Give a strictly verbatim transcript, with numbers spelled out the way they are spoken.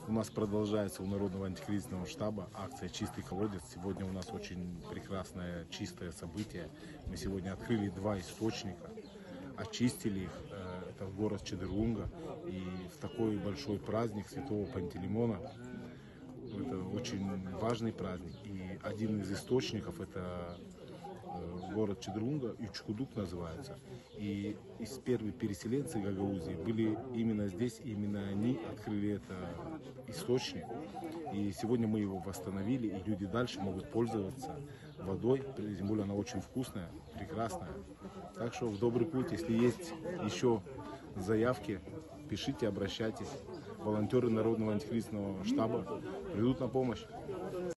У нас продолжается у Народного антикризисного штаба акция «Чистый колодец». Сегодня у нас очень прекрасное чистое событие. Мы сегодня открыли два источника, очистили их. Это город Чедырунга. И в такой большой праздник Святого Пантелеймона, это очень важный праздник. И один из источников — это город Чедырунга, Ючкудук называется. И из первых переселенцев Гагаузии были именно здесь, именно они открыли этот источник. И сегодня мы его восстановили, и люди дальше могут пользоваться водой, тем более она очень вкусная, прекрасная. Так что в добрый путь. Если есть еще заявки, пишите, обращайтесь. Волонтеры Народного антикризисного штаба придут на помощь.